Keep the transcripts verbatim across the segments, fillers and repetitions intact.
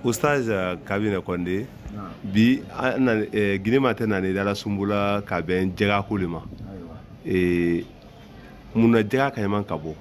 Ustaz Kabine Konde bi ana gine mate na ne dala sumbula ka ben jega kulima e muna jega kayman kabo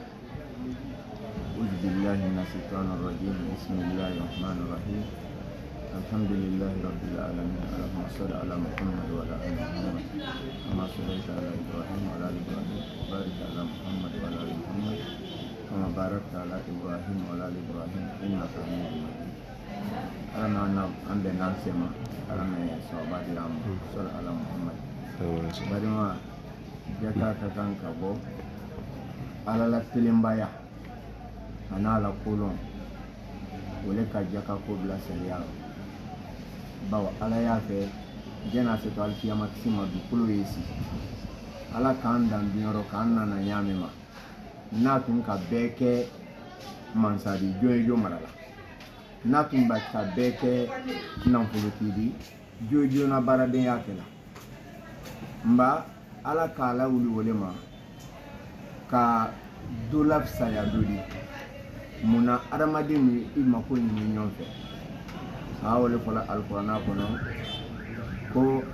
billahi minash shaitanir rajim bismillahir rahmanir rahim alhamdulillahi rabbil alamin allahumma salli ala muhammad wa ala ali muhammad kama sallaita ala ibrahim wa ala ali ibrahim barik ala muhammad wa ala ali muhammad kama barakta ala ibrahim wa ala ali ibrahim innaka hamidum majid ana na ambe nansema ala me sawabadi am sal ala muhammad barima jaka ka kan kabo ala la tilimbaya ana la kolon wole ka jaka ko bla seria bawa ala ya fe jena se to alfiya maxima du kulo yesi ala kan dan bioro kan na nyame ma na tun ka beke mansadi jojo marala na tun ba ka beke nan fulutidi jojo na barade yakela mba ala kala wuli wole ma ka dolaf saya dodi muna adamadi mi imako ni nyonfe awole fola alqur'ana kono ko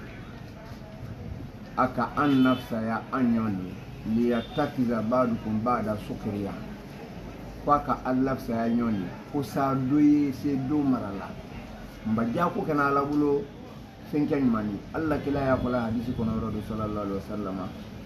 aka an nafsa ya anyoni li yatakiza ba'dukum ba'da sukriya kwa ka allafsa ya nyoni ko sa doyi se do marala mbaja ko kana la bulo fenken mani Allah kila ya fola hadisi kono rasul sallallahu alaihi wasallam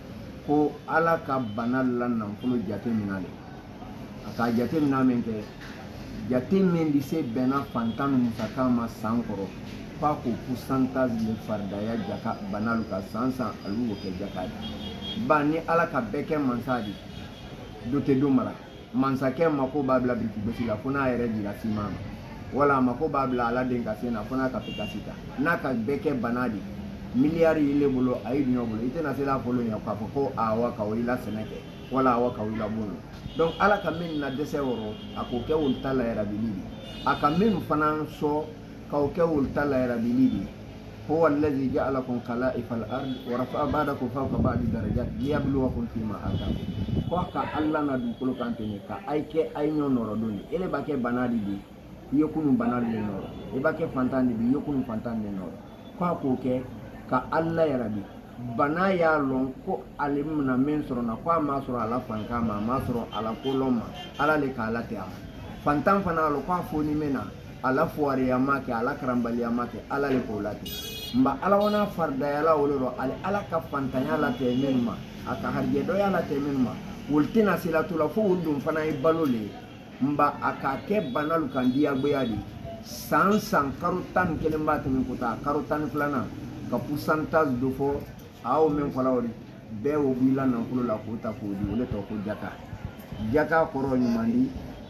ko ala ka banal lan nan fulo jate minale aka jate minamen ke jate men di se bena fantanu musakama sankoro pa ko pourcentage le fardaya jaka banal ka sansa alu ke jaka bani ala ka beke mansadi dote do mara mansake mako babla bi besila funa ere di la simama wala mako babla ala den ka sena funa ka pikasita naka beke banadi miliari ile bolo ayi nyo bolo itena sela folo ya kwa ko awa ka wila seneke wala awa ka wila bolo donc ala ka min na dese woro akoke wol tala era bilidi aka min fanan so ka oke wol tala era bilidi huwa alladhi ja'alakum khala'ifal ard wa rafa'a ba'dakum fawqa ba'di darajat liyabluwakum fima atakum ko ka alla na du kolo kantene ka ayke ay nyo noro doni ele bake banadi di yokunu banadi noro e bake fantani di yokunu fantani noro ko akoke ka alla ya rabbi bana ya lon ko alim na men soro na kwa ma soro ala fanka ma ma soro ala koloma ala le ka ala te ama fantan fana lo kwa foni mena ala fuari ya make ala karambali ya make ala le ko lati mba ala wana farda ya la woloro ala ala ka fantanya la te menma aka harje do ya la te menma wultina silatu la fu wundum fana e balole mba aka ke banalu kan dia gbeadi san san karutan kelemba te min kuta karutan flana ka pourcentage do fo aw men falawri be wo bila nan kulo la ko ta ko di wole to ko jaka jaka koro ni mandi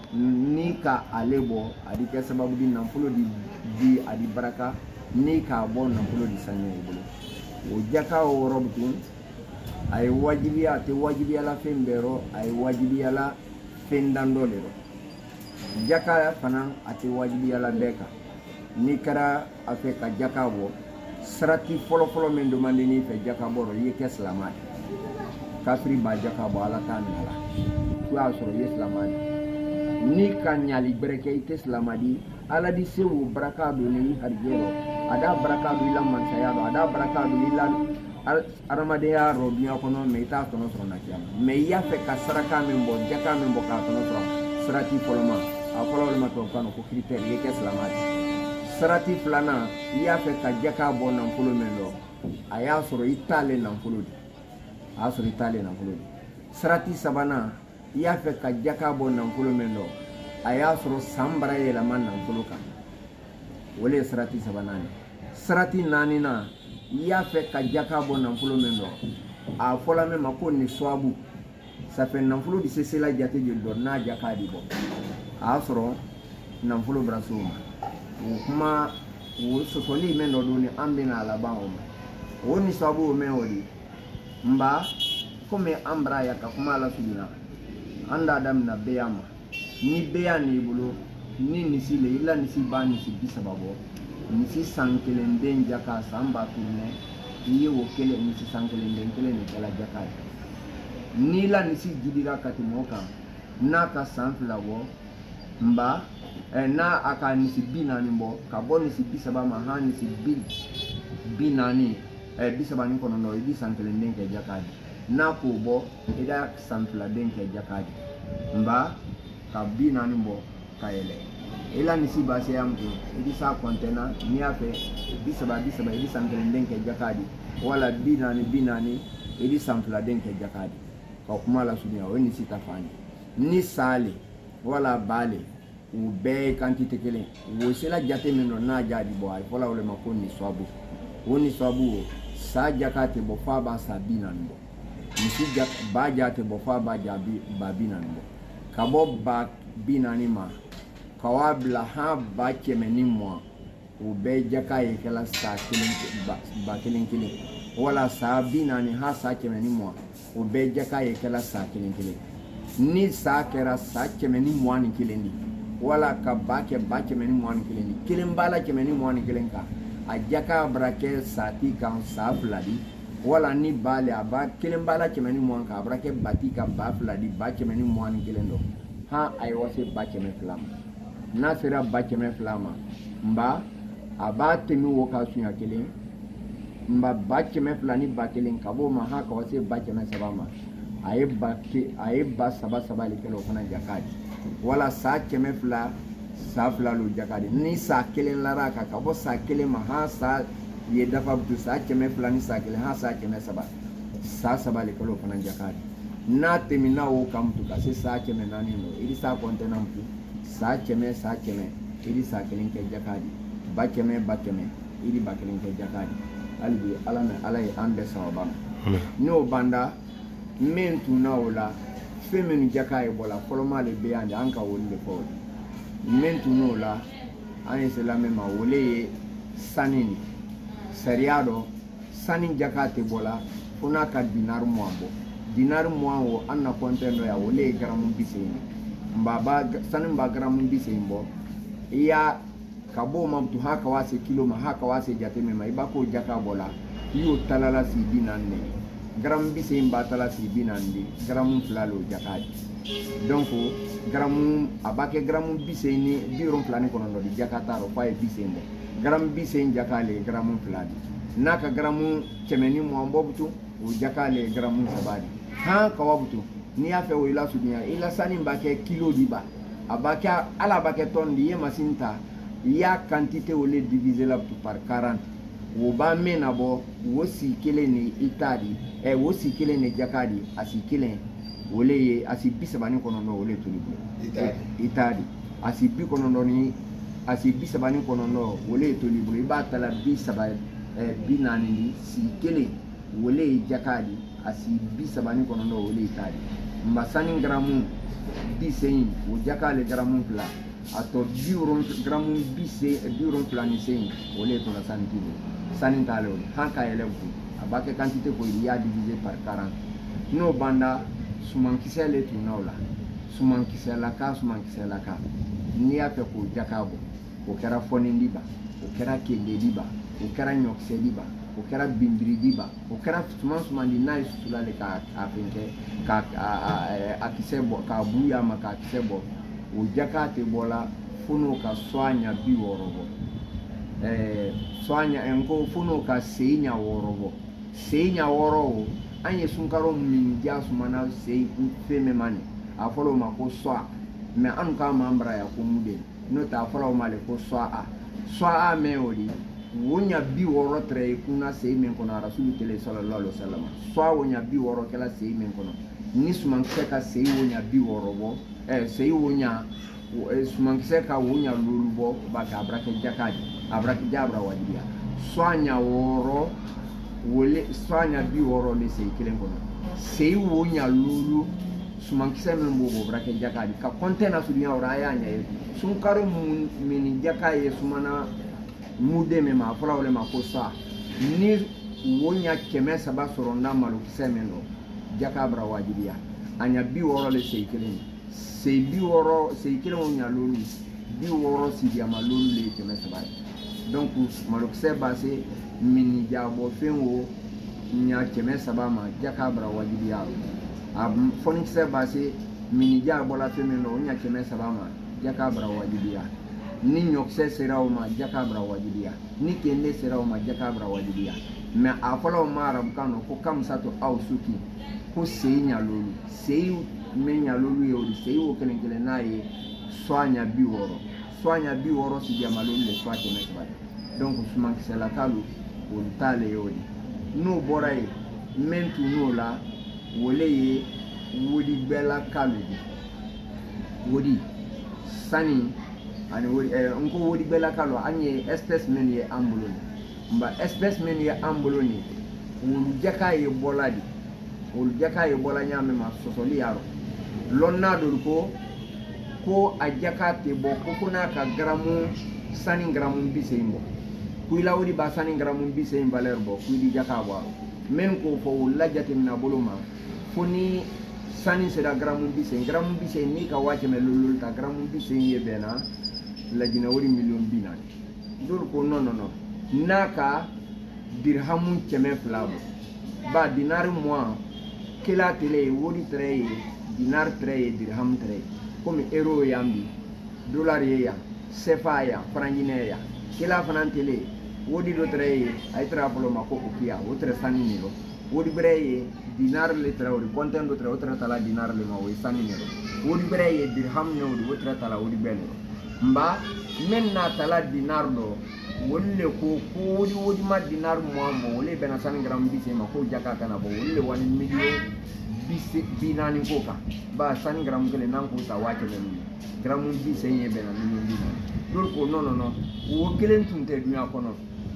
ni ka alebo adi ke sababu di nan fulo di di adi baraka ni ka bon nan fulo di sanya ibulu o jaka o robtun ay wajibi ate wajibi ala fembero ay wajibi ala fendandole jaka fana ate wajibi ala beka ni kara afeka jaka bo sarati folo folo men demande ni fe jaka boro yeke islamati kafri ba jaka bo ala tan ala tu asoro islamati ni kan nyali breke ite islamadi ala di sewu barakadu ni harjero ada barakadu ila man sayado ada barakadu ila aramade ya robiya kono meita tono sona kiam me ya fe kasaraka men bo jaka men bo ka tono sona sarati folo ma a folo le mato kanu ko critère yeke islamati sarati flana iya fe ka jaka bo nan fulo mendo aya soro itale nan fulo di a soro itale nan fulo di sarati sabana iya fe ka jaka bo nan fulo mendo aya soro sambara yela man nan fulo kan wole sarati sabana ni sarati nani na iya fe ka jaka bo nan fulo mendo a fola me mako ni swabu sa fe nan fulo di sesela jate je do na jaka di bo a soro nan fulo brasuma kuma wo sosoli men do ni ambina la bawo woni sabu men wodi mba kome ambra ya ka kuma la sudina anda adam na beyama ni beyani bulu ni nisile ila nisi bani si bisababo nisi sankelen den jaka samba tune yi wo kele nisi sankelen den kele ni kala jaka ni la nisi jidira katimoka naka sanfla wo mba eh, na aka nisi bi naani bɔ ka bɔ nisi bi saba ma ha nisi bi bi naani eh, bi saba ni kɔnɔntɔn i bi san kelen den kɛ jakadi n'a k'o bɔ i da san fila den kɛ jakadi nba ka bi naani bɔ ka yɛlɛ i la nisi ba se ya muso i bi sa kɔntɛna n'i y'a fɛ bi saba bi saba i bi san kelen den kɛ jakadi wala bi naani bi naani i bi san fila den kɛ jakadi ka kuma la surunya o ye nisi ta fan ye ni sale wala bale u bɛɛ ye quantité kelen wo sela jate min don n'a jadi bɔ a ye fɔla o le ma ko niswabu o niswabu o sa jaka tɛ bɔ f'a b'a sa bi naani bɔ misi ba ja tɛ bɔ f'a b'a ja ba bi naani bɔ ka bɔ ba bi naani ma ka wa bila han ba kɛmɛ ni mugan o bɛɛ jaka ye kɛla sa kelen ba kelen kelen wala sa bi naani ha sa kɛmɛ ni mugan o bɛɛ jaka ye kɛla sa kelen kelen ni sa kɛra sa kɛmɛ ni mugan ni kelen di wala ka ba kɛ ba kɛmɛ ni mugan ni kelen di kelen b'a la kɛmɛ ni mugan ni kelen kan a jaka bara kɛ sati kan sa fila di wala ni bale a ba kelen b'a la kɛmɛ ni mugan kan a bara kɛ bati ka ba fila di ba kɛmɛ ni mugan ni kelen dɔ ha a ye wase ba kɛmɛ fila ma n'a sera ba kɛmɛ fila ma nba a b'a tɛmɛ wo ka sunya kelen nba ba kɛmɛ fila ni ba kelen ka b'o ma ha ka wase ba kɛmɛ saba ma a ye ba ke a ye ba saba saba le kɛla o fana jakadi wala sa kɛmɛ fila sa fila lo jakadi ni sa kelen lara ka ka bɔ sa kelen ma ha sa ye dafa butu sa kɛmɛ fila ni sa kelen ha sa kɛmɛ saba sa saba le kɛla o fana jakadi n'a tɛmɛna o kan mutu ka se sa kɛmɛ naani no i bɛ sa kɔntɛna mutu sa kɛmɛ sa kɛmɛ i bɛ sa kelen kɛ jakadi ba kɛmɛ ba kɛmɛ i bɛ ba kelen kɛ jakadi hali bi ala na ala ye an bɛɛ sababa ma n'o banda min tunna o la fɛn minnu jaka ye bɔla fɔlɔ m'ale bɛ yan de an ka wolo de fɔ o de min tunna o la an ye se lamɛn ma wole ye sani de sariya dɔ sani jaka tɛ bɔla fo n'a ka dinari mugan bɔ dinari mugan o an na kɔntɛn dɔ yan wole ye garamu bi seegin nba ba sani ba garamu bi seegin bɔ i y'a ka b'o ma to ha ka waa se kilo ma ha ka waa se jate min ma i b'a k'o jaka bɔla i y'o talala si bi naani de ye garamu bi seegin b'a tala si bi naani de garamu fila le o jaka di donc garamu a b'a kɛ garamu bi seegin ni bi wolonwula ni kɔnɔntɔn di jaka t'a rɔ f'a ye bi seegin bɔ garamu bi seegin jaka le ye garamu fila di n'a ka garamu kɛmɛ ni mugan bɔ butu o jaka le ye garamu saba di han ka wa butu n'i y'a fɛ o i la surunya i la sani b'a kɛ kilo di ba a b'a kɛ ala b'a kɛ tɔn di i ye masini ta i y'a quantité o le diviser la par quarante o b'a mɛn na bɔ o si kelen ni i t'a di ɛ o si kelen ni jaka di a si kelen o le ye a si bi saba ni kɔnɔntɔn o le toli bolo i t'a di a si bi kɔnɔntɔn ni a si bi saba ni kɔnɔntɔn o le ye toli bolo i b'a ta la bi saba ɛ bi naani di si kelen o le ye jaka di a si bi saba ni kɔnɔntɔn o le ye t'a di nba sani garamu bi seegin o jaka le garamu fila a tɔ bi wolonwula garamu bi se bi wolonwula ni seegin o le ye tɔla sani ti bolo sani t'ale o han ka yɛlɛ bu a b'a kɛ quantité ko i y'a diviser par quarante n'o banda sumankisɛ le tunna o la sumankisɛ laka sumankisɛ laka n'i y'a fɛ k'o jaka bɔ o kɛra fɔni di ba o kɛra kende di ba o kɛra ɲɔkisɛ di ba o kɛra binbiri di ba o kɛra suman suman di n'a ye susula le k'a fɛn kɛ k'a a kisɛ bɔ k'a bu y'a ma k'a kisɛ bɔ o jaka tɛ bɔ la fo n'o ka sɔ ɲa bi wɔɔrɔ bɔ ɛɛ sɔ ɲa n ko fo n'o ka sei ɲa wɔɔrɔ bɔ sei ɲa wɔɔrɔ o an ye sunkaro min ja sumana sei fɛn min ma nin a fɔra o ma ko sɔ mɛ an k'a ma bara ya ko mu de n'o tɛ a fɔra o ma le ko sɔ a sɔ a mɛn o de wo ɲa bi wɔɔrɔ tɛrɛ ye kunna sei min kɔnɔ rasulu tele sallallahu alaihi wasallam sɔ o ɲa bi wɔɔrɔ kɛla sei min kɔnɔ ni sumankisɛ ka sei o ɲa bi wɔɔrɔ bɔ ɛɛ sei o ɲa sumankisɛ ka o ɲa lolu bɔ ba kɛ a bara kɛ jaka di a bara kɛ ja bara wajibiya sɔ ɲa wɔɔrɔ wole sɔ ɲa bi wɔɔrɔ le sei kelen kɔnɔ sei o ɲa lolu sumankisɛ min b'o bɔ bara kɛ jaka di ka kɔntɛ na surunya o a y'a ɲa ye sunkaro min ni jaka ye sumana mude min ma a fɔra o le ma ko sɔ ni o ɲa kɛmɛ saba sɔrɔ n'a malokisɛ min dɔ jaka bara wajibiya a ɲa bi wɔɔrɔ le sei kelen sei bi wɔɔrɔ sei kelen o ɲa lolu bi wɔɔrɔ sidiyama lolu le ye kɛmɛ saba ye donc malokisɛ b'a se mini jabɔ fɛn o ɲa kɛmɛ saba ma jaka bara wajibiya a fɔnikisɛ b'a se mini jabɔla fɛn min na o ɲa kɛmɛ saba ma jaka bara wajibiya ni ɲɔkisɛ sera o ma jaka bra wajibiya ni kende sera o ma jaka bra wajibiya mais a fɔla o ma arabukan na ko kamsatu aw suki ko seyi ɲalolu seyi min ɲalolu ye o de seyi o kelen kelen n'a ye soit ɲa bi wɔɔrɔ soit ɲa bi wɔɔrɔ sigiyamalolu le soit kɛmɛ saba de donc sumankisɛlakalu olu t'ale ye o de n'o bɔra ye min tun n'o la wole ye wodi bɛɛla kalu de wodi sani ani wodi eh, nko wodi bɛɛla kalu an ye espèce min ye an bolo ni nba espèce min ye an bolo ni wolu jaka ye bɔla de wolu jaka ye bɔla ɲaami ma sɔsɔli yaro lɔn n'a dolu ko ko a jaka tɛ bɔ ko fo n'a ka garamu sani garamu bi seegin bɔ kuyila wodi ba sani garamu bi seegin valeur bɔ kuyidi jaka bɔ min ko fɔ wolu la jateminɛ bolo ma fo ni sani sera garamu bi seegin garamu bi seegin ni ka waa kɛmɛ lolol ta garamu bi seegin ye bɛnna lajinɛ wodi miliyɔn bi naani dolu ko non non non n'a ka dirhamu kɛmɛ fila bɔ ba dinari mois kila tele wodi tere ye dinar tere ye dirham tere ye komi euro yan bi dollar ye yan sefa yan franginɛ yan kila fana tele wodi do tere ye ay tera folo ma ko ukiya o tere sani ni do wodi bere ye dinar le tere wodi konten do tere o tere tala dinar le ma o sani ni do wodi bere ye dirham ne wodi o tere tala wodi bele mba men na tala dinar do wolle ko ko wodi wodi ma dinar mo mo wolle bena sani gram bi se ma ko jaka kana bo wolle wani million bi se bi nani ko ka ba sani gram gele nan ko sa waake men gram bi se ye bena million bi nani dol ko non non non wo kelen tunte dunya kono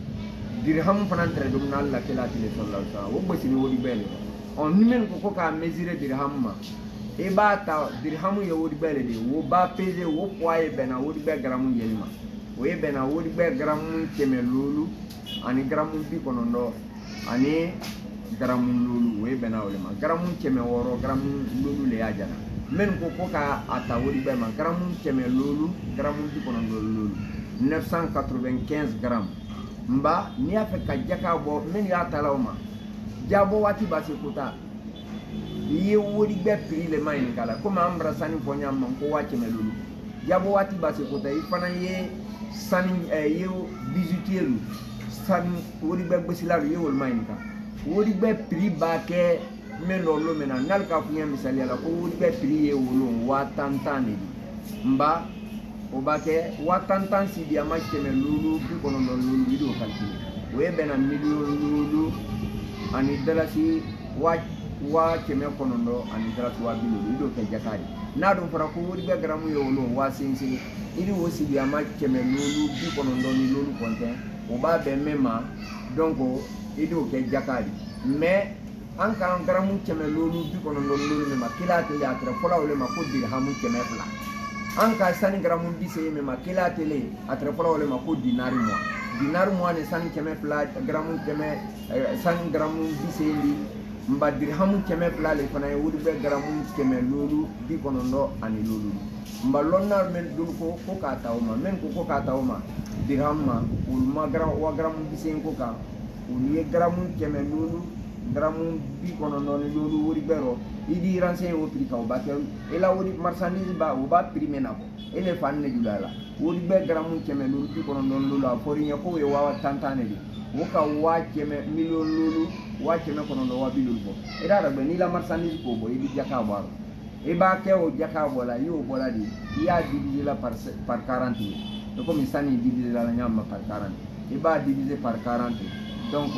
dirham fanan tere dum na Allah kala tele sallallahu alaihi wasallam wo basi ni wodi bele on nimen ko ko ka mesurer dirham ma e ba ta dirham ye wodi bele de wo ba peser wo poids bena wodi be gram yelma o ye bɛnna wodi bɛ garamu kɛmɛ lolu ani garamu bi kɔnɔntɔn ani garamu lolu o ye bɛnna o le ma garamu kɛmɛ wɔɔrɔ garamu lolu le y'a jana minnu ko ko ka a ta wodi bɛɛ ma garamu kɛmɛ lolu garamu bi kɔnɔntɔn lolu neuf cent quatre-vingt-quinze grammes nba n'i y'a fɛ ka jaka bɔ minnu y'a tala o ma jabɔ waati b'a se ko ta i ye wodi bɛɛ prix le ma ɲininka la komi an bara sani fɔ ɲa ma ko waa kɛmɛ lolu jabɔ waati b'a se ko ta i fana ye sani eh, ye bijoutier lu sani wodi bɛ gbesila lu ye wolu ma ɲininka wodi bɛ prix b'a kɛ min lɔlo min na n'ale ka fiɲɛ misaliya la ko wodi bɛ prix ye wolo waa tan tan de di nba o b'a kɛ waa tan tan si di a ma kɛmɛ lolu bi kɔnɔntɔn lolu i d'o calculer o ye bɛnna miliyɔn lolu ani dalasi waa waa kɛmɛ kɔnɔntɔn ani dalasi waa bi lolu i d'o kɛ jaka de n'a dun fɔra ko wodi bɛ garamu ye wolo waa seegin iri o sigi a ma kɛmɛ lolu bi kɔnɔntɔn ni lolu kɔntɛn o b'a bɛn min ma donc i d'o kɛ jaka de mais an k'an garamu kɛmɛ lolu bi kɔnɔntɔn lolu min ma kila tele a tɛrɛ fɔla o le ma ko dirhamu kɛmɛ fila an ka sani garamu bi seegin min ma kila tele a tɛrɛ fɔla o le ma ko dinari mois dinari mois ni sani kɛmɛ fila garamu kɛmɛ sani garamu bi seegin di nba dirhamu kɛmɛ fila le fana ye wodi bɛ garamu kɛmɛ lolu bi kɔnɔntɔn ani lolu nba lɔnna men dul ko ko k'a ta o ma men ko ko k'a ta o ma dirham ma olu ma wa garamu bi seegin ko kan olu ye garamu kɛmɛ lolu garamu bi kɔnɔntɔn ni lolu wodi bɛɛ rɔ i di renseigné o prix kan o b'a kɛ e la wodi marchandise ba o b'a prix min na bɔ e le fa ne jula la wodi bɛɛ garamu kɛmɛ lolu bi kɔnɔntɔn lolu a fɔra i ɲɛ k'o ye waa tan tan de de o ka waa kɛmɛ miliyɔn lolu waa kɛmɛ kɔnɔntɔn waa bi lolu bɔ e da dɔn n'i la marchandise k'o bɔ i bi jaka bɔ a rɔ i b'a kɛ o jaka bɔ la i y'o bɔ la de i y'a diviser la par par quarante ye e komi sani i diviser la ɲa ma par quarante i b'a diviser par quarante donc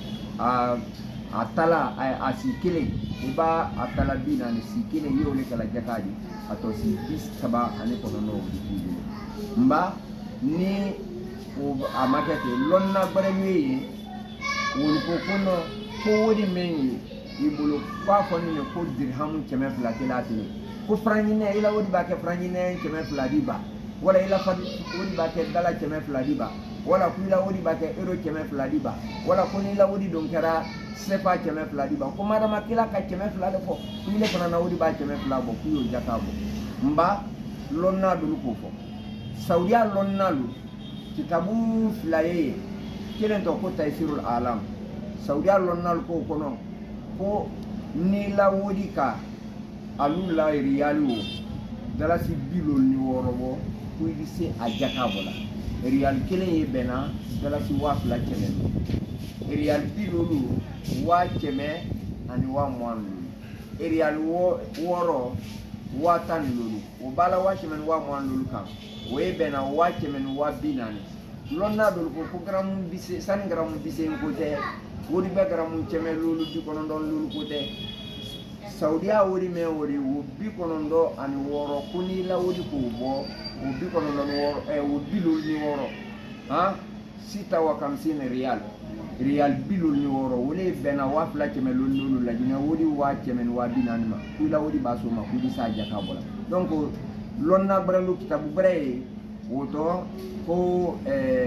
a a tala a, a si kelen i b'a a tala bi naani si kelen i y'o le kɛla jaka de a tɔ si bi saba ani kɔnɔntɔn o de k'i bolo nba ni o a ma kɛ ten lɔnna gbɛrɛ ye yen wolo ko ko nɔ ko wodi min ye i bolo k'a fɔ ne ko dirhamu kɛmɛ fila kelen a tele ko franginɛ i la wodi b'a kɛ franginɛ kɛmɛ fila di ba wala i la wodi b'a kɛ dala kɛmɛ fila di ba wala ko i la wodi b'a kɛ euro kɛmɛ fila di ba wala ko n'i la wodi don kɛra sefa kɛmɛ fila di ba ko madama kila ka kɛmɛ fila de fɔ ko ile fana na wodi b'a kɛmɛ fila bɔ k'u y'o jaka bɔ nba lɔnna dolu k'o fɔ saudiya lɔnna lu kitabu fila ye kelen tɔ ko taysirul alam saudiya lɔnna lu k'o kɔnɔ ko ni la wodi ka alu la riyali o dalasi bi lolu ni wɔɔrɔ bɔ ko i bɛ se a jakabɔ la riyal kelen ye bɛnna dalasi waa fila kɛmɛ ni riyal bi duuru waa kɛmɛ ani waa mugan ni duuru riyal wɔɔrɔ waa tan ni duuru o b'a la waa kɛmɛ ni waa mugan ni duuru kan o ye bɛnna waa kɛmɛ ni waa bi naani lɔnna dɔw ko ko garamu bi se sani garamu bi se ko tɛ wari bɛ garamu kɛmɛ lulu bi kɔnɔntɔn lulu ko tɛ saudiya wari mɛn wari o bi kɔnɔntɔn ani wɔɔrɔ ko n'i la wari k'o bɔ o bi kɔnɔntɔn ni wɔɔrɔ ɛ o bi lulu ni wɔɔrɔ han sita wa kamsi ni riyal riyal bi lulu ni wɔɔrɔ o de bɛnna waa fila kɛmɛ lulu lulu la jinɛ wari waa kɛmɛ ni waa bi naani ma k'i la wari b'a so ma k'i bɛ se a jaka bɔ la donc lɔnna bɛrɛ kitabu bɛrɛ ye o tɔ ko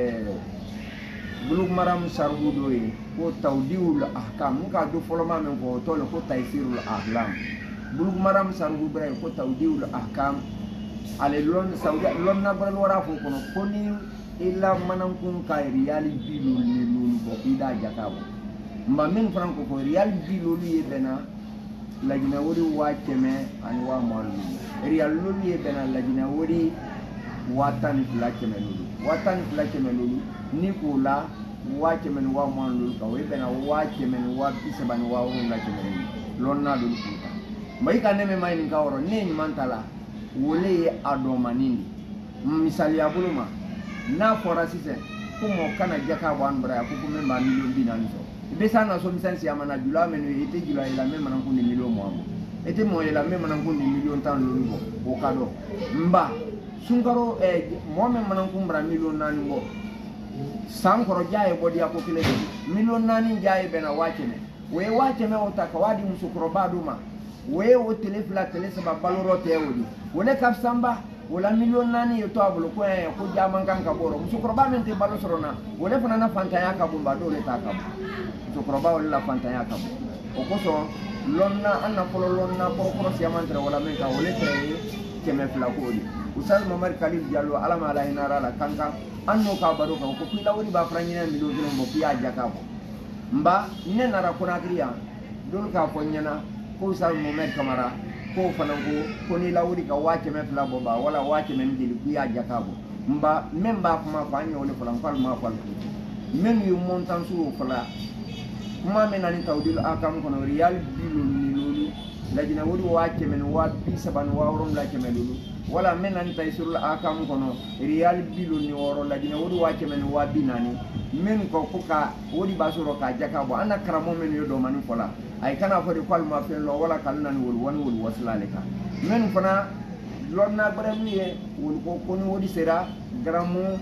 bulug maram sarbu do ye ko tawdiul ahkam mu ka do foloma men ko to le ko taysirul ahlam bulug maram sarbu bere ko tawdiul ahkam ale lon saudi lon na bal wara fo kono koni illa manan kun ka riyali bilul ni lulu bo ida jakabo mba min franco ko riyal bilul ye bena lajina wori wa keme an wa mol riyal lulu ye bena lajina wori watan fila kɛmɛ lulu watan fila kɛmɛ lulu ni k'o la waa kɛmɛ ni waa mugan lulu kan o ye bɛnna waa kɛmɛ ni waa bi saba ni waa wolonwula kɛmɛ lulu lɔnna lulu k'o kan mɛ i ka ne mɛn ma ɲininka o rɔ ne ye ɲuman ta la wole ye a dɔnmanin de misaliya bolo ma n'a fɔra sisan ko mɔgɔ kana jaka bɔ an bara yan ko ko min b'a miliyɔn bi naani sɔrɔ i bɛ se a na so misɛn si a ma na jula mɛ n'o ye i tɛ jula ye la min mana kun ni miliyɔn mugan bɔ i tɛ mɔgɔ ye la min mana kun ni miliyɔn tan lulu bɔ o ka dɔn n ba sunkaro eh mo men manan kumbra million nani mo sankoro jaay bodi ako kile million nani jaay bena wacheme we wacheme o takawadi musukro baduma we o telefla telesa ba baloro teewodi wole kaf samba wala million nani yo to abulu ko e ko jaman kan ka boro musukro ba men te balo sorona wole fana na fanta ya ka bumba do le takam musukro ba wala fanta ya ka o ko so lonna anna polo lonna ko ko siamantre wala men ka wole tre keme fla ko di Usal Mamar Khalil Diallo alama ala hinara la kankan anno ka baro ka ko pila wori ba franyina milo kilo mo piya jaka ko mba ne nara kona kriya dol ka ko nyana ko Usal Mamar Kamara ko fanango ko ni lawri ka wache me fla boba wala wache me ndili piya jaka ko mba memba kuma fanyo le flan fal ma fal men yu montan su fala kuma men ani tawdil akam kono riyal bilu ni lulu lajina wori wache men wa bi saban wa rom la kemelulu wala men an taysirul akam kono riyal bilu ni woro lajina wodi wache men wa binani men ko kuka wodi basuro ka jaka bo ana karamo men yodo mani fola ay kana fodi kwal ma fen lo wala kalnan wol won wol waslaleka men fana lonna bramiye wol ko koni wodi sera gramu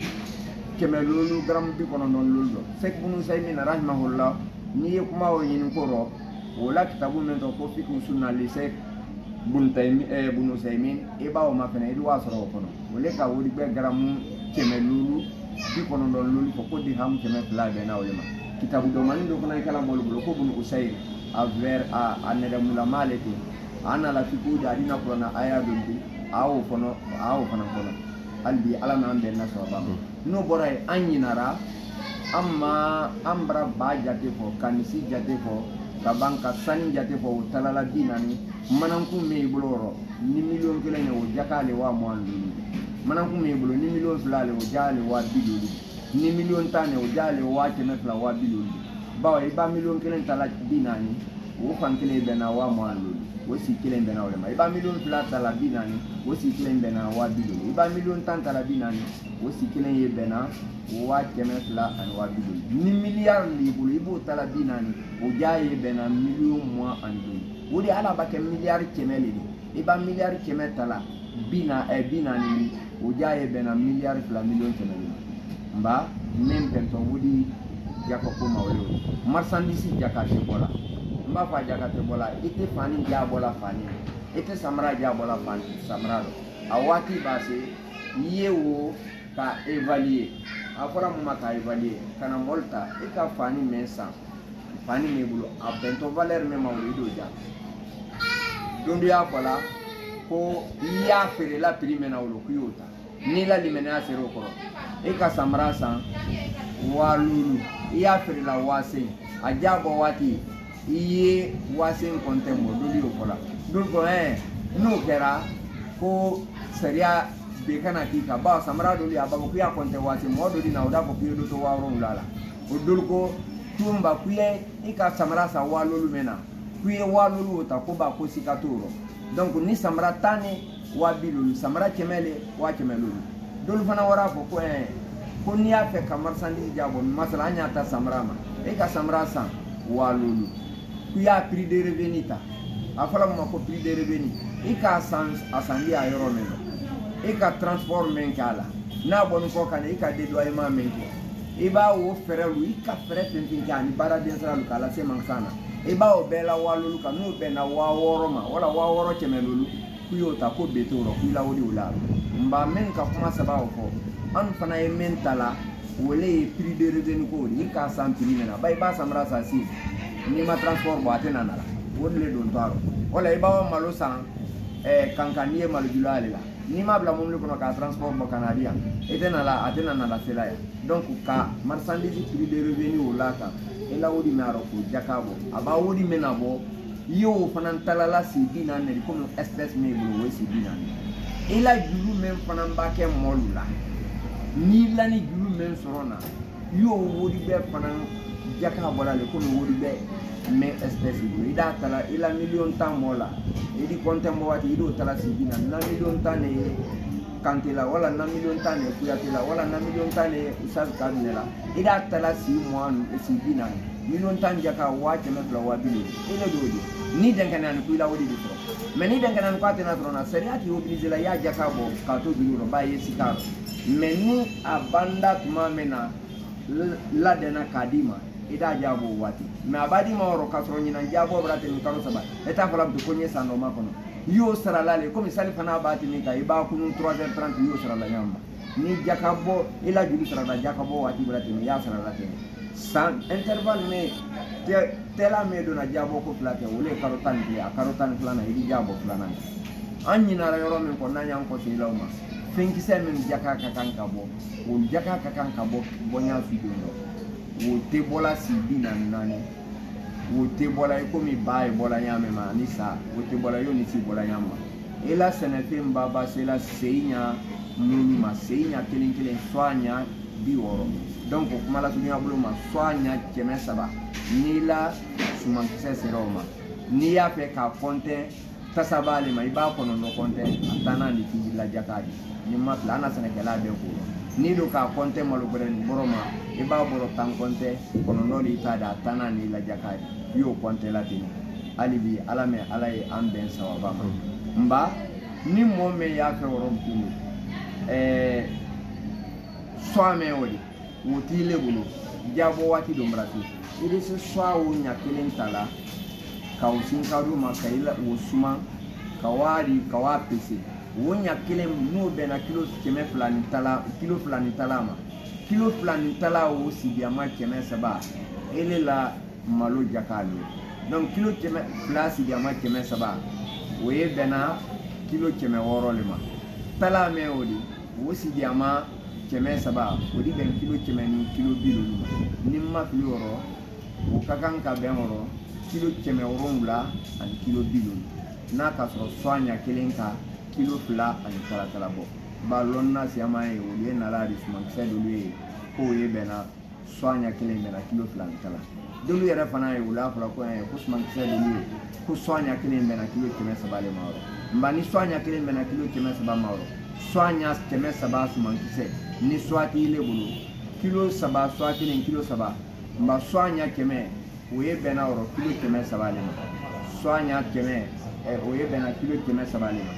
kemelulu gram bi kono non luldo sek bunu saymin rahimahullah ni kuma o yin ko ro wala kitabu men to ko fiku sunna li sek bun taymi e bunu saymin e bawo ma fene e wasoro kono wala ka wodi be gramu kemelulu bi kono don lulu ko ko di ham kemen fla be na wala kitabu do man do ko nay kala bol bol ko bunu usay a ver a aneda mula maleti ana la fiku da dina ko na aya dunti awo kono awo kono kono albi alama ambe na so ba no boray anyinara amma ambra ba jate fo kanisi jate fo kabanka sani jate fo talala dinani mananku me buloro ni million kele ne o jakale wa mo andu mananku me bulo ni million fulale o jale wa biluli ni million tane o jale wa tenefla wa biluli bawo e ba million kele tala dinani o fan kele be na wa mo andu o si kele be na o ma e ba million fulale tala dinani o si kele be na wa biluli e ba million tan tala dinani o si kele ye be na wa tenefla an wa biluli ni milliard li bulo ibo tala dinani o jaye be na million mo andu wodi ala ba ke milliard kemele ni e ba milliard kemele tala bina e bina ni o jaye be na milliard fla million kemele mba même pento wodi jako ko mawlo marchandise jakate bola mba fa jakate bola ite fani ja bola fani ite samra ja bola fani samrado awati base yewo ka évaluer afora mo ka évaluer kana molta e ka fani mensa fani me bulo a pento valeur me mawlo do ja dondo ya bola ko ya fere la prime na ulo kuyota ni la limena sero ko e ka samra san walulu ya fere la wase ajabo wati iye wase kontem mo doli o kola dul ko eh no kera ko seria pe kana ki ka ba samara do ya ba ko ya konte wasi modo di na oda ko pido to wa ron lala o dul ko tumba kuye ika samara sa wa lolu mena kuye wa lolu ta ko ba ko sikatoro donc ni samara tane wa bilulu samara kemele wa kemelulu dul fana wara ko ko eh ko ni ya fe kamar sandi jabo masala anya ta samara ma ika samara san wa lolu kuya prix de revenu ta afala mo ko prix de revenu ika sans asandi a yoro meno ika transport men kala na bonu ko kan ika déploiement men ko iba wo ferelu ika fere tentin kan bara den sala kala se mansana iba o bela walulu kan no be na wa woro ma wala wa woro kemelulu kuyo ta ko betoro kula wodi wala mba men ka kuma sabawo ko an fana e mentala wole prix de revenu ko ika san prix mena bay ba samra sa si ni ma transport bo atena nala wodle don taro wala iba o malo san eh kankanie malo julale la ni ma bla mum ko ka transport bo canadien etena la atena na la selaya donc ka marchandise prix de revenu wala ka ela wodi maro ko jakabo aba wodi menabo yo fanan talala si dina ne ko espèce me blo we si dina ela julu men fanan ba ke molula ni lani julu men sorona yo wodi be fanan jakabo la le ko wodi be mais espèce blo ida tala ila million tan mola idi konte mo wati ido tala si dina na million tan ne kantela wala na million tan ne kuyatela wala na million tan ne usaz kadnela ida tala si mo si dina million tan jaka wache na bla wabili ile dodi ni dengana ni kuila wodi dito mais ni dengana ni kwate na trona seriati utilize la ya jaka bo kato biluro ba yesi karo mais ni abanda kuma mena la dena kadima ida jabo wati mais abadi ma oro kasro nyina jabo brate ni karo saba eta fala bu konye sano makono yo sara lale comme sali fana bati ni ka iba kunu trois heures trente yo sara la nyamba ni jakabo ila julu sara la jakabo wati brate ni ya sara la tene san intervalle me te tela me dona jabo ko plate wole karotan dia karotan plana idi jabo plana anyi na yoro men ko nanya ko ti lawma fenki se men jaka ka kanka bo o jaka ka kanka bo bonya fidono wo te bola si bina nane wo te bola ko mi bae bola nyame ma ni sa wo te bola yo ni si bola nyama ela senete mbaba sela seinya muni ma seinya kelin kelin swanya biworo donc kuma la sunya bulu ma swanya keme saba ni la suman kise seroma ni ya fe ka konte tasabale ma iba kono no konte atana ni ti la jakadi ni ma plana sene kala be ko ni do ka konte malu beren boroma iba boro tan konte kono no li tada atana ni la jakadi yo konte la tini alibi alame alay amben sawaba mba ni mo me ya fe worom tini eh swame wodi wotile bulu jabo wati do mrati ile se swa wo nya kelen tala ka usin ka do makaila wosuma kawari kawa pese wo nya kelen no be na kilo keme fulani tala kilo fulani talama kilo fulani tala wo sibia ma keme saba ile la malo jakalo donc kilo keme place dia ma keme saba wo ye bena kilo keme woro lema tala me odi wo sibia ma keme saba odi ben kilo keme ni kilo bilu ni ma kilo oro o kakan ka ben oro kilo keme orongula an kilo bilu na ka so swanya kelenka kilo fla an tala tala bo balon na si amai o ye na la risman se do lui ko ye bena swanya kelenka na kilo fla an tala do lui era fana e ula fla ko e ko sman se do lui ko swanya kelenka na kilo keme saba le maoro mbani swanya kelenka na kilo keme saba maoro swanya keme saba sman se ni swati ile bulu kilo saba swati ni kilo saba mba swanya keme oye bena oro kilo keme saba le ma swanya keme e oye bena kilo keme saba le ma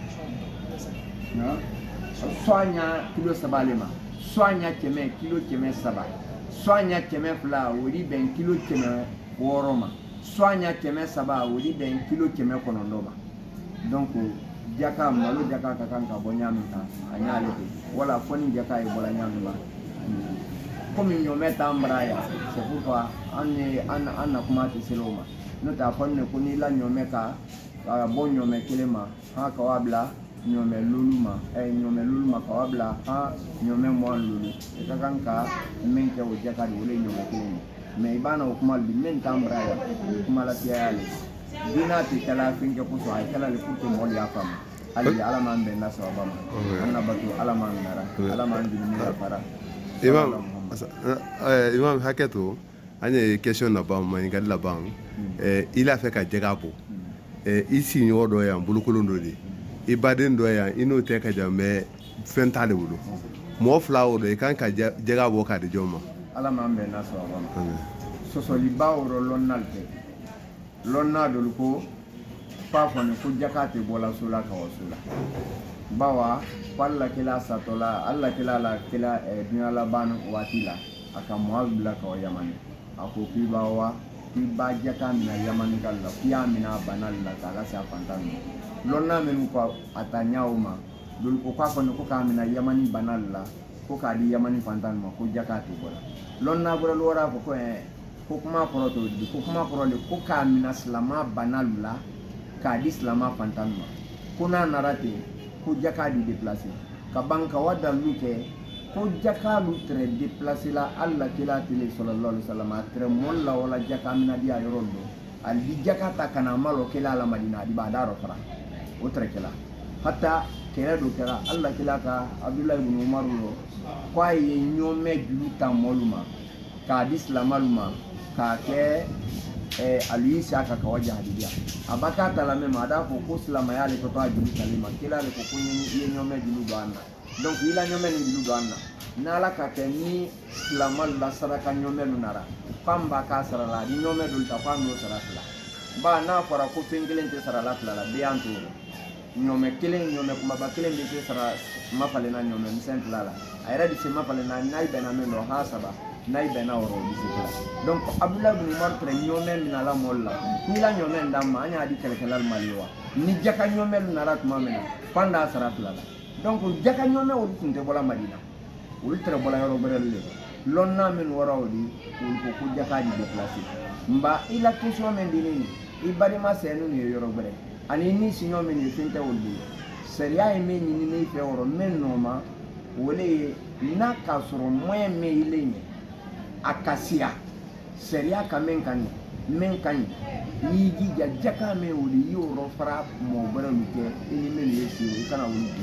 no swanya kilo saba le ma swanya keme kilo keme saba swanya keme fla ori ben kilo keme woroma swanya keme saba ori ben kilo keme konondoma donc jaka malo jaka kakanka bonyamita anyale wala foni jaka e bola nyamba comme nyometa ambraya c'est pourquoi anne anna anna kuma tiseloma nota fonne kuni la nyomeka bon nyome kilema ha kawabla nyome luluma e nyome luluma kawabla ha nyome mo lulu kakanka menke o jaka de wole nyome kilema mais ibana kuma bi menta ambraya kuma la tiale dina ti kala finke ko so ay kala le futu mo ya fam ali ala man be nasa bama anna batu ala man nara ala man dinu ya para imam eh imam haketo anye question na bam man ngal la bam eh il a fait ka jega ko eh ici nyo do ya mbulukolon do di ibaden do ya ino te ka jambe fentale wudo mo flawo do kan ka jega bo ka de joma ala man be nasa bama so so li bawro lonnalte lonna do ko pa fone ko jakate bola sula ka wasula bawa palla kila satola alla kila la kila e dunyala ban watila aka muazbila ka yamani ako ki bawa ki ba jaka mina yamani kala kiya mina banalla kala sa pantano lonna men ko atanyauma dul ko pa fone ko ka mina yamani banalla ko ka di yamani pantano ko jakate bola lonna bola lora ko e ko kuma poroto di ko kuma porole ko ka mina slama banalla ka di slama fantanma kuna narate ko jaka di déplacer ka banka wada luke ko jaka lu tre déplacer la alla kila tele sallallahu alaihi wasallam tre molla wala jaka mina dia yorondo al di jaka ta kana malo kila la madina di badaro fara o tre kila hatta kera do kera alla kila ka abdullah ibn umar lo kwa ye nyome juluta moluma ka di slama luma ka ke eh ali shaka kawaja hadidia abaka tala mema ada ko kuslama yale ko ta julu kalima kila le ko kunyi ye nyome julu bana donc ila nyome ni julu bana nala ka ke ni slamal la saraka nyome lunara pamba ka sarala di nyome dul ta pando sarala ba na fara ko pengelen te sarala la be antu nyome kelen nyome kuma ba kelen be te sara mafale na nyome msent lala ayra di se mafale na nai bena meno hasaba nai bena oro bisikla donc abdullah ibn umar tre nyomel na la molla ni la nyomel ndamma anya di kele kele maliwa ni jaka nyomel na rat mamena panda sarat la donc jaka nyomel o tunte bola madina o tre bola yoro berelle lonna men warawdi ko ko jaka di déplacer mba ila question men dinini ibari ma senu ni yoro bere ani ni sinyo men ni finte woldi seria e men ni ni fe oro men noma wole na kasoro moyen me ile ni akasia seria kamen kan men kan yi gija jaka me woli yoro fara mo bara luke ini men yesi kana woli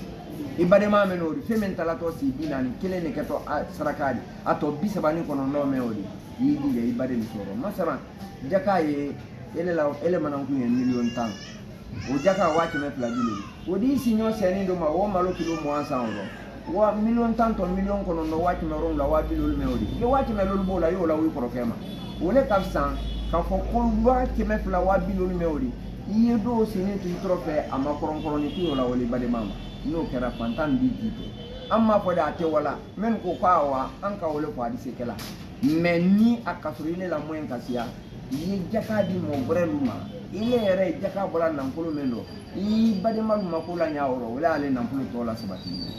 ibade ma men woli femen talato si binani kele ne keto sarakadi ato bisabani kono no me woli yi gija ibade ni soro masama jaka ye ele la ele manan ku en million tan o jaka waati me plagile wodi sinyo seni do ma wo malo kilo mo ansanro wa million tanto million kono no wati me rom la wa bilul me odi yo wati me lol bola yo la wi prokema wole kafsan ka fo ko wati me fla wa bilul me odi yi do sini tu trofe ama koron koron ni yo la woli bade mama no kera fantan di dito amma fo da te wala men ko kwawa an ka wole ko adi sekela men ni akasurile la moyen kasia yi jaka di mo breluma ile yere jaka bola nampulu melo yi bade maluma ko la nyaawro wala ale nampulu to la sabati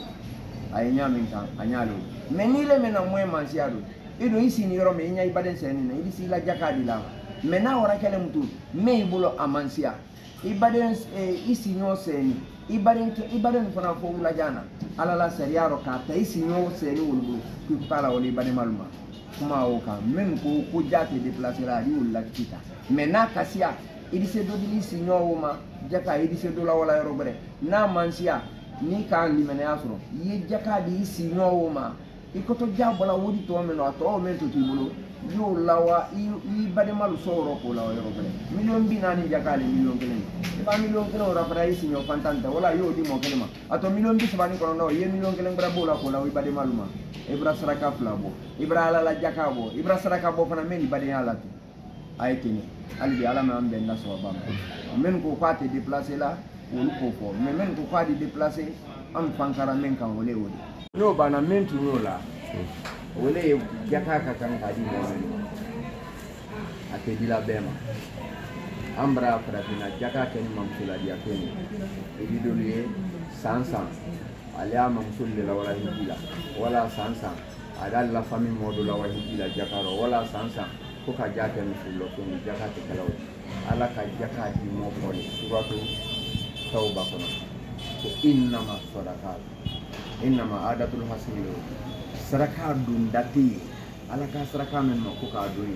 ay nyamin kan anyalo menile mena moy mansiado ido isi ni yoro me nyai baden sen ni idi si la jakadi la mena ora kele mutu me ibulo amansia ibaden isi nyo sen ibaden ke ibaden fana fo la jana ala la seriaro ka ta isi nyo sen wulu ku pala wali baden maluma kuma o kan men ko ko jate déplacer la di wala kita mena kasia idi se do di isi nyo ma jaka idi se do la wala yoro bere na mansia ni ka limene asro yi jaka di si no ma ikoto jabola wodi to men o to men to tibulo yo lawa i bade malu soro ko lawa yo bele million binani jaka le million kelen e ba million kelen ora para isi no fantanta wala yo di mo kelema ato million bi sabani ko no ye million kelen bra bola ko lawa i bade malu ma ibra saraka flabo ibra ala la jaka bo ibra saraka bo fana men bade ala to aytini albi ala ma ambe na so bam men ko kwate déplacer la wolu ko fo mais men ko kwadi déplacer am fankara men kan wole wole no bana men tu no la wole jaka ka kan kadi mo ate dila bema ambra fratina jaka ken mam sula dia ken e bidolier sansan alia mam sulle la wala hidila wala sansan ada la famille modo la wala hidila jakaro wala sansan ko ka jaka mi sullo ken jaka te kalaw ala ka jaka di mo ko suratu tauba kono ko innama sadaqat innama adatul hasil saraka dun dati ala ka saraka men ko ka duni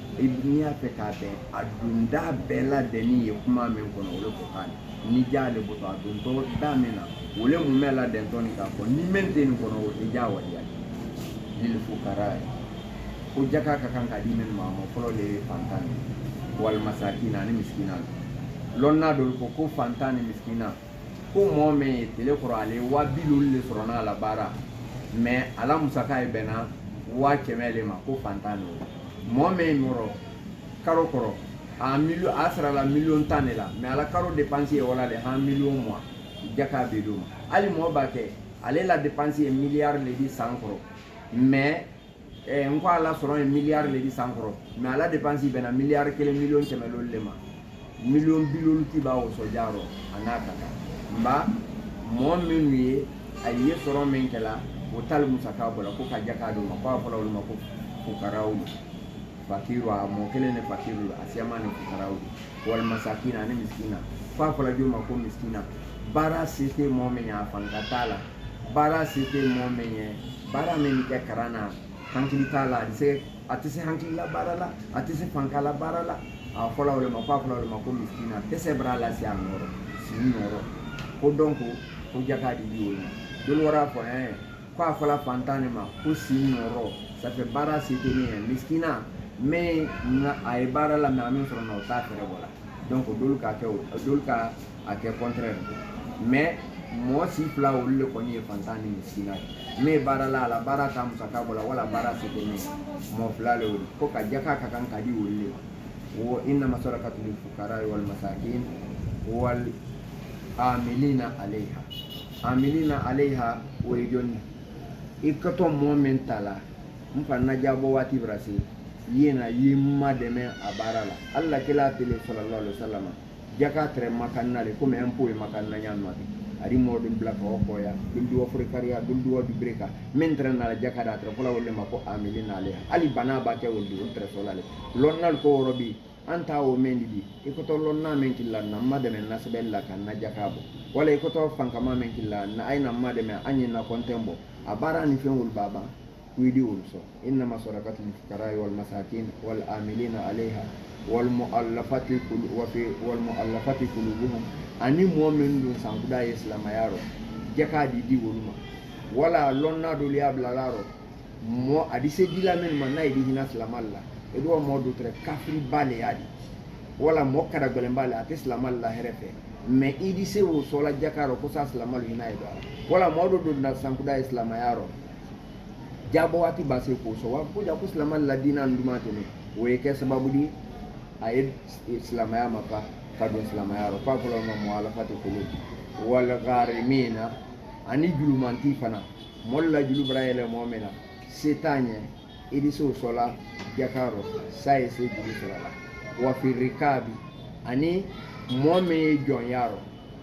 ibniya fe ka be adunda bela deni ye kuma men kono wole ko kan ni jaale bo to adunto damena wole mu mela den toni ka ko ni mente ni kono wote jawadi ya lil fukara ko jaka ka kan ka di men ma mo folo le fantani wal masakina ni miskina lonna do ko ko fantani miskina ko mo me tele ko ale wa bilul le sorona la bara mais ala musaka e bena wa kemele ma ko fantani mo me moro karo koro a million asra la million tanela mais ala karo dépenser wala le un million mois jaka be do ali mo ba ke ale la dépenser milliard le di sankro mais eh on quoi la soron un milliard le di sankro mais ala dépenser bena milliard kele million kemelo lema million bilol ti ba o so jaro anaka mba mo menue ayi soron men kala o tal musaka bola ko ka jaka do ma ko fala wala ma ko fukaraw fakiru mo kele ne fakiru asiyama ne fukaraw wal masakina ne miskina fa fala jo ma ko miskina bara sete mo men ya fankatala bara sete mo men ye bara men ke karana hankili tala se atise hankili la bara la atise fankala bara la a fala wala ma fa fala wala ma ko miskina tese bra la si amoro si noro ko donc ko jaka di diwoni dol wara fo eh kwa fala fantane ma ko si noro ça fait bara c'était bien miskina mais na ay bara la na min fro no ta fere wala donc dol ka ke dol ka a ke contraire mais mo si fla o le ko ni fantane miskina mais bara la la bara ta musaka wala wala bara c'était bien mo fla le ko ka jaka ka kan ka di wolle wo inna masarakatu lil fuqara wal masakin wal amilina alaiha amilina alaiha wo yoni ikato moment tala mfa na jabo wati brasi yena yimma deme abarala alla kila tele sallallahu alaihi wasallam jaka tre makanale comme un peu makanna nyamati ari modum blaka okoya duldu afrikaria duldu du breka mentre na la jaka da tre fola wolle mako amilina alaiha ali bana ba ke woldi tre solale lonnal ko robi anta o mendi di ikoto lonna men killanna mademe nasbella kan na jakabo wala ikoto fankama men killanna ayna mademe anyina kontembo abara ni fenul baba widi ulso inna masarakatu lil wal masakin wal amilina alaiha wal muallafati kul wa fi wal muallafati qulubuhum ani mu'min dun sanguda islam yaro jaka di di woluma wala lonna do li ablalaro mo adise dilamen manay di hina islamalla edo modu tre kafri bale yadi wala mokara golembale ate islamalla herefe me idi se wo sola jakaro ko sa islamalu hina edo wala modu do na sanguda islam yaro jabo wati base ko so wa ko jako islamalla dina ndumate ne we ke sababu di ayed islam ya maka kadu islam yaro pa ko ma mualafati kulub wal gharimina ani julumanti fana molla julu brayele mu'mina setanye idi so sola jakaro sai se julu sola wa fi rikabi ani mo'me jon yaro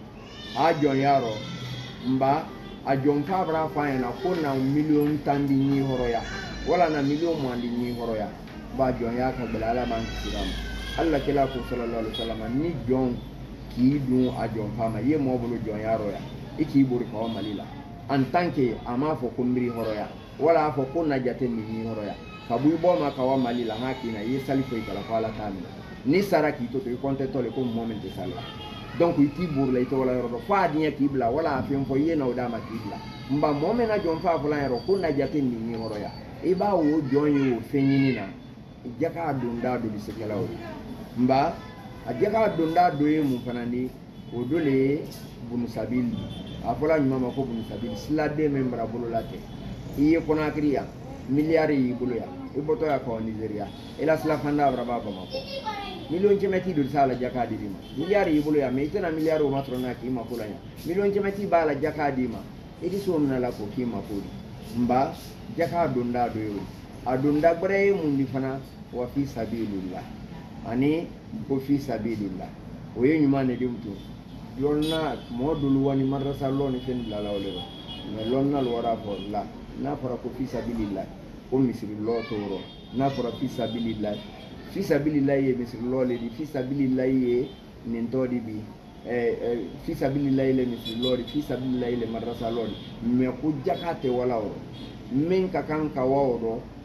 a jon yaro mba a jon kabra fayna ko na million tandi ni horoya wala na million mwandi ni horoya ba jon ya ka balala man siram Allah kila ko sallallahu alaihi wasallam ni jon ki dun a jon fama ye mo bulu jon yaro ya iki buri ko malila en tant que ama fo ko mbiri horoya wala fo ko na jate ni horoya kabu bo ma ka wa malila hakina ye sali ko ikala fala tamina ni saraki to to konte to le ko moment de sala donc iti burla ito wala yoro fa dinya kibla wala afim fo ye na odama kibla mba moment na jon fa fula yoro ko na jate ni horoya e ba wo jon yo fenyini na jaka dunda do bisekela o mba ajaka dunda do e mu fanani o dole bunu sabili afola nyuma ko bunu sabili slade membra bolo late iye kona kriya miliari yibulu ya iboto ya ko Nigeria ela sla fanda braba ba mako million jemeti do sala jaka dima miliari yibulu ya meitena miliari o matrona ki ma kula ya million jemeti bala jaka dima idi so mna la ko ki ma kuli mba jaka dunda do yo adunda bre mun di fana wa fi sabilillah ani ko fi sabilillah o ye nyuma ne dimtu lonna modul wani madrasa loni fen la lawle me lonna lo wara fo la na fara ko fi sabilillah o misri lo toro na fara fi sabilillah fi sabilillah ye misri lo le di fi sabilillah ye nin todi bi eh fi sabilillah le misri lo di fi sabilillah le madrasa lo me ko jakate wala o men ka kan ka wawo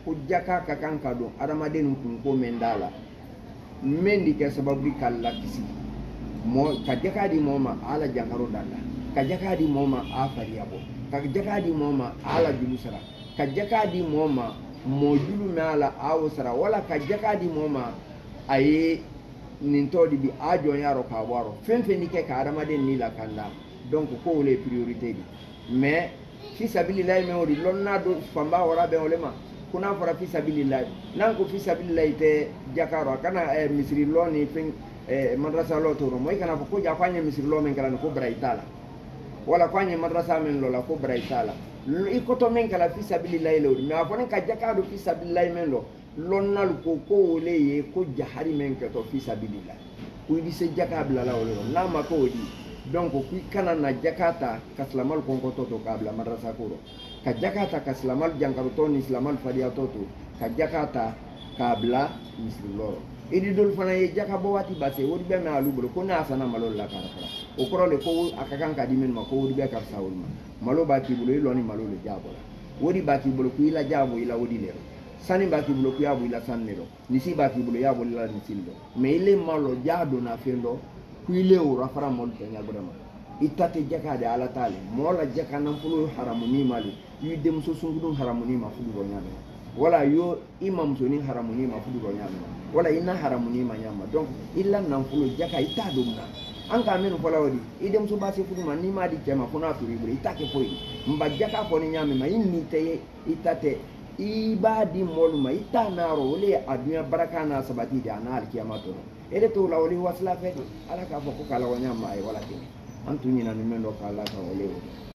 ko jaka ka kan ka don adamaden kun ko men dala men di ke sababu kala kisi mo ka jaka di moma ala jangaro dalla ka jaka di moma afari yabo ka jaka di moma ala julusara ka jaka di moma mo julu mala awsara wala ka jaka di moma aye nin todi bi ajo yaro ka waro fen fen ni ke ka adamaden ni la kanda donc ko le priorité di mais fi sabilillahi me wori lonna do famba wara be olema kuna fara fi sabilillahi nan ko fi sabilillahi te jakaro kana eh, misri loni fen eh, madrasa lo to mo kana ko ja kwanye misri lo men kala ko braitala wala kwanye madrasa men lo la ko braitala i ko to men kala fi sabilillahi lo me afone ka jakado fi sabilillahi men lo lonnal ko ko le ye ko jahari men ke to fi sabilillahi ko di se jakabla la wala na ma ko di donc ku kana na jakata kaslamal konko toto kabla madrasa kuro ka jakata kaslamal jankaruto ni islamal fadia toto ka jakata kabla misloro idi dol fana ye jaka bo wati base wodi be ma alugo ko na sana malo la kara kara o koro le ko akakan ka dimen ma ko wodi be ka sawul ma malo ba ki bulo iloni malo le jabola wodi ba ki bulo ku ila jabo ila wodi le sani ba ki bulo ku yabo ila sanelo nisi ba ki bulo yabo ila nisindo me ile malo jado na fendo kuile o rafara mol tanya godama itate jaka de ala tale mola jaka nan fulu haramu ni mali yu dem so sungudun haramu ni ma fudu ro nyame wala yo imam so ni haramu ni ma fudu ro nyame wala ina haramu ni ma nyama donc illa nan fulu jaka ita dumna an ka men fola wodi idem so basi fudu man ni ma di jama funa turi bure itake foyi mba jaka ko ni nyame ma inni te itate ibadi mol ma ita naro le adunya baraka na sabati da na alkiyamato ele to la wali wasla fedi ala ka foko kala wanyama ay wala kini antu nyina ni mendo kala ka wale